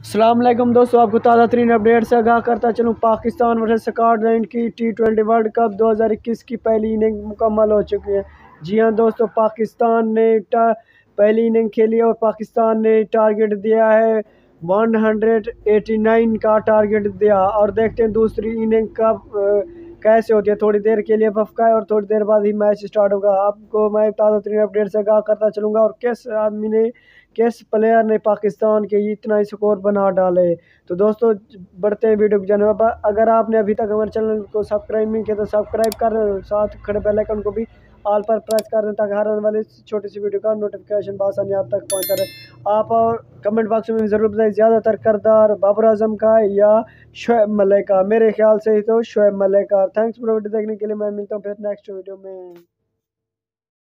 अस्सलाम वालेकुम दोस्तों, आपको ताज़ा तरीन अपडेट से आगाह करता चलूँ। पाकिस्तान वर्सेस स्कॉटलैंड की T20 वर्ल्ड कप 2021 की पहली इनिंग मुकम्मल हो चुकी है। जी हाँ दोस्तों, पाकिस्तान ने पहली इनिंग खेली और पाकिस्तान ने टारगेट दिया है 189 का टारगेट दिया। और देखते हैं दूसरी इनिंग कब कैसे होती है। थोड़ी देर के लिए वफ़का है और थोड़ी देर बाद ही मैच स्टार्ट होगा। आपको मैं ताज़ा तरीन अपडेट से आगाह करता चलूँगा और किस प्लेयर ने पाकिस्तान के इतना स्कोर बना डाले। तो दोस्तों बढ़ते हैं वीडियो की जानब। अगर आपने अभी तक हमारे चैनल को सब्सक्राइब नहीं किया तो सब्सक्राइब कर, साथ खड़े बेल आइकन को भी ऑल पर प्रेस कर दें ताकि हर आने वाली छोटी सी वीडियो का नोटिफिकेशन आसानी आप तक पहुंचता रहे। आप और कमेंट बॉक्स में ज़रूर बताएं ज़्यादातर करदार बाबर आजम का या शोएब मलिक का। मेरे ख्याल से ही तो शोएब मलिक का। थैंक्स फॉर वीडियो देखने के लिए। मैं मिलता हूँ फिर नेक्स्ट वीडियो में।